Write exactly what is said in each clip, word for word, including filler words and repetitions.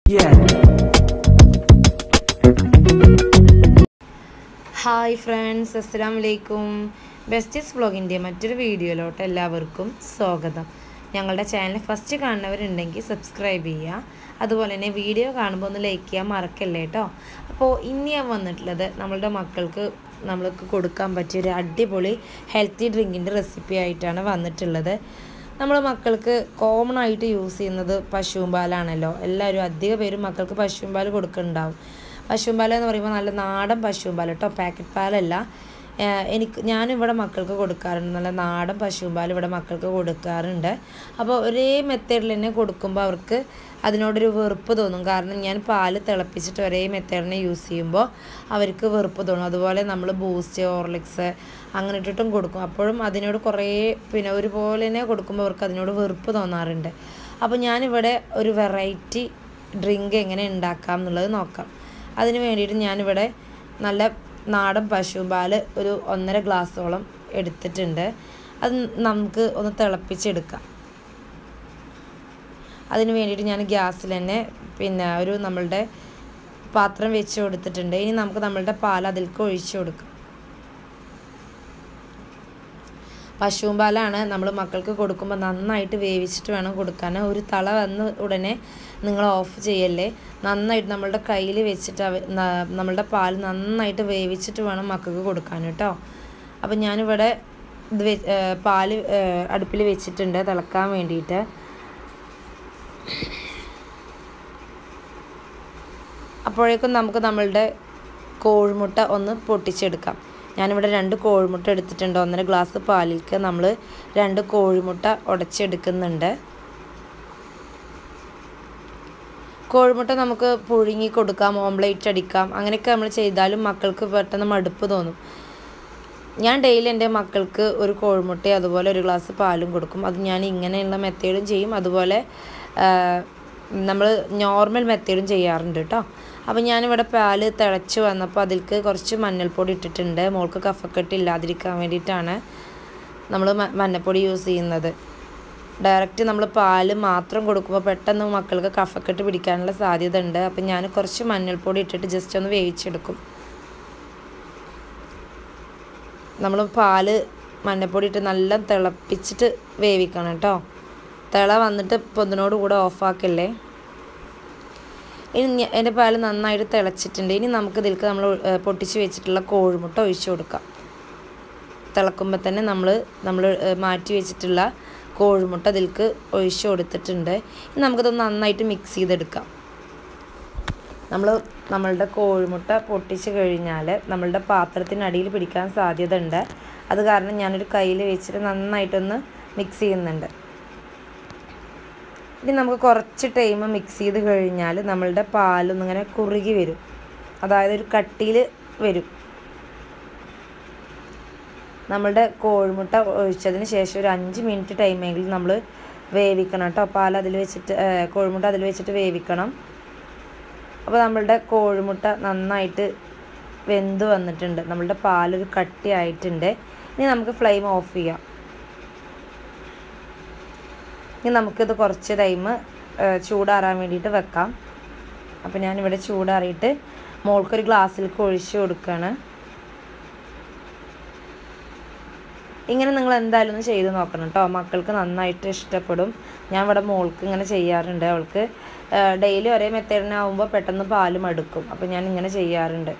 Hi friends, അസ്സലാമു അലൈക്കും. Besties വ്ളോഗിൻ്റെ മറ്റൊരു വീഡിയോയിലോട്ട് എല്ലാവർക്കും സ്വാഗതം. ഞങ്ങളുടെ ചാനൽ ഫസ്റ്റ് കാണുന്നവരുണ്ടെങ്കിൽ സബ്സ്ക്രൈബ് ചെയ്യുക. അതുപോലെ തന്നെ വീഡിയോ കാണുമ്പോൾ ഒന്ന് ലൈക്ക് ചെയ്യാൻ മറക്കല്ലേ കേട്ടോ. അപ്പോൾ ഇനി ഞാൻ വന്നിട്ടുള്ളത് നമ്മളുടെ മക്കൾക്ക് നമ്മൾക്ക് കൊടുക്കാൻ പറ്റിയൊരു അടിപൊളി ഹെൽത്തി ഡ്രിങ്കിൻ്റെ റെസിപ്പി ആയിട്ടാണ് വന്നിട്ടുള്ളത്. നമ്മൾ മക്കൾക്ക് കോമൺ ആയിട്ട് യൂസ് ചെയ്യുന്നത് പശുവും പാലാണല്ലോ. എല്ലാവരും അധിക പേരും മക്കൾക്ക് പശുവും പാൽ കൊടുക്കുന്നുണ്ടാവും. പശുവും പാൽ എന്ന് പറയുമ്പോൾ നല്ല നാടൻ പശുവും പാൽ കേട്ടോ, പാക്കറ്റ് പാലല്ല. എനിക്ക് ഞാനിവിടെ മക്കൾക്ക് കൊടുക്കാറുണ്ട്, നല്ല നാടൻ പശുവും പാൽ ഇവിടെ മക്കൾക്ക് കൊടുക്കാറുണ്ട്. അപ്പോൾ ഒരേ മെത്തേഡിൽ തന്നെ കൊടുക്കുമ്പോൾ അവർക്ക് അതിനോടൊരു വെറുപ്പ് തോന്നും. കാരണം ഞാൻ പാൽ തിളപ്പിച്ചിട്ട് ഒരേ മെത്തേഡിനെ യൂസ് ചെയ്യുമ്പോൾ അവർക്ക് വെറുപ്പ് തോന്നും. അതുപോലെ നമ്മൾ ബൂസ്റ്റ്, ഹോർലിക്സ് അങ്ങനെ ഇട്ടിട്ടും കൊടുക്കും. അപ്പോഴും അതിനോട് കുറേ പിന്നെ ഒരുപോലെ തന്നെ കൊടുക്കുമ്പോൾ അവർക്ക് അതിനോട് വെറുപ്പ് തോന്നാറുണ്ട്. അപ്പോൾ ഞാനിവിടെ ഒരു വെറൈറ്റി ഡ്രിങ്ക് എങ്ങനെ ഉണ്ടാക്കാം എന്നുള്ളത് നോക്കാം. അതിന് വേണ്ടിയിട്ട് ഞാനിവിടെ നല്ല നാടൻ പശുവും പാൽ ഒരു ഒന്നര ഗ്ലാസ്സോളം എടുത്തിട്ടുണ്ട്. അത് നമുക്ക് ഒന്ന് തിളപ്പിച്ചെടുക്കാം. അതിന് വേണ്ടിയിട്ട് ഞാൻ ഗ്യാസിൽ തന്നെ പിന്നെ ഒരു നമ്മളുടെ പാത്രം വെച്ച് കൊടുത്തിട്ടുണ്ട്. ഇനി നമുക്ക് നമ്മളുടെ പാൽ അതിലേക്ക് ഒഴിച്ചു കൊടുക്കാം. പശുവും പാലാണ് നമ്മൾ മക്കൾക്ക് കൊടുക്കുമ്പോൾ നന്നായിട്ട് വേവിച്ചിട്ട് വേണം കൊടുക്കാൻ. ഒരു തള വന്ന് ഉടനെ നിങ്ങൾ ഓഫ് ചെയ്യല്ലേ. നന്നായിട്ട് നമ്മളുടെ കയ്യിൽ വെച്ചിട്ട് നമ്മളുടെ പാൽ നന്നായിട്ട് വേവിച്ചിട്ട് വേണം മക്കൾക്ക് കൊടുക്കാൻ കേട്ടോ. അപ്പം ഞാനിവിടെ ഇത് പാൽ അടുപ്പിൽ വെച്ചിട്ടുണ്ട് തിളക്കാൻ വേണ്ടിയിട്ട്. അപ്പോഴേക്കും നമുക്ക് നമ്മളുടെ കോഴിമുട്ട ഒന്ന് പൊട്ടിച്ചെടുക്കാം. ഞാനിവിടെ രണ്ട് കോഴിമുട്ട എടുത്തിട്ടുണ്ട്. ഒന്നര ഗ്ലാസ് പാലിലേക്ക് നമ്മൾ രണ്ട് കോഴിമുട്ട ഉടച്ചെടുക്കുന്നുണ്ട്. കോഴിമുട്ട നമുക്ക് പുഴുങ്ങി കൊടുക്കാം, ഓംലേറ്റ് അടിക്കാം. അങ്ങനെയൊക്കെ നമ്മൾ ചെയ്താലും മക്കൾക്ക് പെട്ടെന്ന് മടുപ്പ് തോന്നും. ഞാൻ ഡെയിലി എൻ്റെ മക്കൾക്ക് ഒരു കോഴിമുട്ടയും അതുപോലെ ഒരു ഗ്ലാസ് പാലും കൊടുക്കും. അത് ഞാൻ ഇങ്ങനെയുള്ള മെത്തേഡും ചെയ്യും, അതുപോലെ നമ്മൾ നോർമൽ മെത്തേഡും ചെയ്യാറുണ്ട് കേട്ടോ. അപ്പോൾ ഞാനിവിടെ പാൽ തിളച്ച് വന്നപ്പോൾ അതിലേക്ക് കുറച്ച് മഞ്ഞൾപ്പൊടി ഇട്ടിട്ടുണ്ട്. മോൾക്ക് കഫക്കെട്ട് ഇല്ലാതിരിക്കാൻ വേണ്ടിയിട്ടാണ് നമ്മൾ മഞ്ഞൾപ്പൊടി യൂസ് ചെയ്യുന്നത്. ഡയറക്റ്റ് നമ്മൾ പാൽ മാത്രം കൊടുക്കുമ്പോൾ പെട്ടെന്ന് മക്കൾക്ക് കഫക്കെട്ട് പിടിക്കാനുള്ള സാധ്യത ഉണ്ട്. അപ്പം ഞാൻ കുറച്ച് മഞ്ഞൾപ്പൊടി ഇട്ടിട്ട് ജസ്റ്റ് ഒന്ന് വേവിച്ചെടുക്കും. നമ്മൾ പാൽ മഞ്ഞൾപ്പൊടി ഇട്ട് നല്ല തിളപ്പിച്ചിട്ട് വേവിക്കണം കേട്ടോ. തിള വന്നിട്ട് പൊതിനോട് കൂടെ ഓഫാക്കല്ലേ. ഇനി എൻ്റെ പാൽ നന്നായിട്ട് തിളച്ചിട്ടുണ്ട്. ഇനി നമുക്ക് ഇതിലേക്ക് നമ്മൾ പൊട്ടിച്ച് വെച്ചിട്ടുള്ള കോഴിമുട്ട ഒഴിച്ചു കൊടുക്കാം. തിളക്കുമ്പോൾ തന്നെ നമ്മൾ നമ്മൾ മാറ്റി വെച്ചിട്ടുള്ള കോഴിമുട്ട ഇതിലേക്ക് ഒഴിച്ചു കൊടുത്തിട്ടുണ്ട്. ഇനി നമുക്കിതൊന്ന് നന്നായിട്ട് മിക്സ് ചെയ്തെടുക്കാം. നമ്മൾ നമ്മളുടെ കോഴിമുട്ട പൊട്ടിച്ച് കഴിഞ്ഞാൽ നമ്മളുടെ പാത്രത്തിനടിയിൽ പിടിക്കാൻ സാധ്യത ഉണ്ട്. അത് കാരണം ഞാനൊരു കയ്യിൽ വെച്ചിട്ട് നന്നായിട്ടൊന്ന് മിക്സ് ചെയ്യുന്നുണ്ട്. ഇനി നമുക്ക് കുറച്ച് ടൈം മിക്സ് ചെയ്ത് കഴിഞ്ഞാൽ നമ്മളുടെ പാലൊന്നിങ്ങനെ കുറുകി വരും, അതായത് ഒരു കട്ടിയിൽ വരും. നമ്മളുടെ കോഴിമുട്ട ഒഴിച്ചതിന് ശേഷം ഒരു അഞ്ച് മിനിറ്റ് ടൈമെങ്കിലും നമ്മൾ വേവിക്കണം കേട്ടോ. പാൽ അതിൽ വെച്ചിട്ട് കോഴിമുട്ട അതിൽ വെച്ചിട്ട് വേവിക്കണം. അപ്പോൾ നമ്മളുടെ കോഴിമുട്ട നന്നായിട്ട് വെന്ത് വന്നിട്ടുണ്ട്. നമ്മളുടെ പാലൊരു കട്ടി ആയിട്ടുണ്ട്. ഇനി നമുക്ക് ഫ്ലെയിം ഓഫ് ചെയ്യാം. ഇനി നമുക്കിത് കുറച്ച് ടൈം ചൂടാറാൻ വേണ്ടിയിട്ട് വെക്കാം. അപ്പോൾ ഞാനിവിടെ ചൂടാറിയിട്ട് മോൾക്കൊരു ഗ്ലാസ്സിലേക്ക് ഒഴിച്ച് കൊടുക്കുകയാണ്. ഇങ്ങനെ നിങ്ങൾ എന്തായാലും ഒന്ന് ചെയ്ത് നോക്കണം കേട്ടോ. മക്കൾക്ക് നന്നായിട്ട് ഇഷ്ടപ്പെടും. ഞാൻ ഇവിടെ മോൾക്ക് ഇങ്ങനെ ചെയ്യാറുണ്ട്. അവൾക്ക് ഡെയിലി ഒരേ മെത്തേഡിനാവുമ്പോൾ പെട്ടെന്ന് പാലും എടുക്കും. അപ്പോൾ ഞാൻ ഇങ്ങനെ ചെയ്യാറുണ്ട്.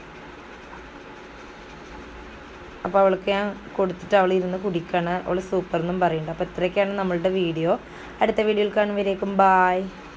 അപ്പോൾ അവൾക്ക് ഞാൻ കൊടുത്തിട്ട് അവൾ ഇരുന്ന് കുടിക്കണം. അവൾ സൂപ്പർ എന്നും പറയുന്നുണ്ട്. അപ്പോൾ ഇത്രയൊക്കെയാണ് നമ്മളുടെ വീഡിയോ. അടുത്ത വീഡിയോയിൽ കാണുമ്പോഴേക്കും ബായ്.